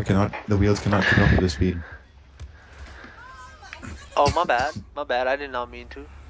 The wheels cannot keep up with the speed. Oh, my bad. My bad. I did not mean to.